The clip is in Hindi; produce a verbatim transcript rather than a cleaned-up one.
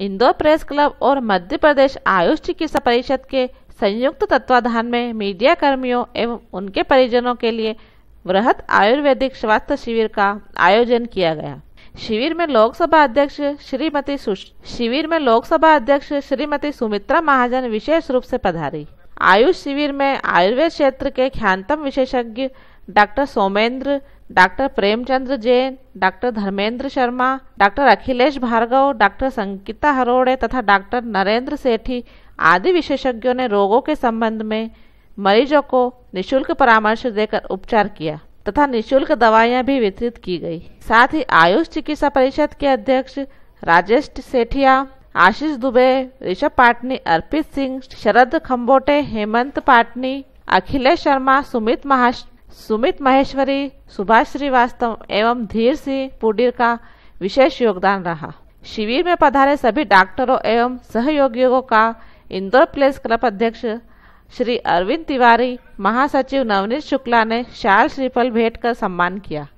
इंदौर प्रेस क्लब और मध्य प्रदेश आयुष चिकित्सा परिषद के संयुक्त तत्वाधान में मीडिया कर्मियों एवं उनके परिजनों के लिए वृहद आयुर्वेदिक स्वास्थ्य शिविर का आयोजन किया गया। शिविर में लोकसभा अध्यक्ष श्रीमती शिविर में लोकसभा अध्यक्ष श्रीमती सुमित्रा महाजन विशेष रूप से पधारी। आयुष शिविर में आयुर्वेद क्षेत्र के ख्यातनाम विशेषज्ञ doctor Somendra, doctor Premchandra Jain, doctor Dharmendra Sharma, doctor Akhilesh Bhargava, doctor Sangeeta Harode तथा डॉक्टर नरेंद्र सेठी आदि विशेषज्ञों ने रोगों के संबंध में मरीजों को निशुल्क परामर्श देकर उपचार किया तथा निशुल्क दवाइयां भी वितरित की गई। साथ ही आयुष चिकित्सा परिषद के अध्यक्ष राजेश सेठिया, आशीष दुबे, ऋषभ पाटनी, अर्पित सिंह, शरद खम्बोटे, हेमंत पाटनी, अखिलेश शर्मा, सुमित महाश सुमित महेश्वरी, सुभाष श्रीवास्तव एवं धीर सिंह पुडीर का विशेष योगदान रहा। शिविर में पधारे सभी डॉक्टरों एवं सहयोगियों का इंदौर प्रेस क्लब अध्यक्ष श्री अरविंद तिवारी, महासचिव नवनीत शुक्ला ने शाल श्रीफल भेंट कर सम्मान किया।